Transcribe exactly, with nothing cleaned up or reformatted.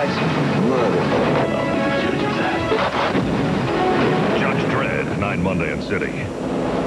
guys. Murder. I'll be the judge of that. Judge Dredd, nine Monday in City.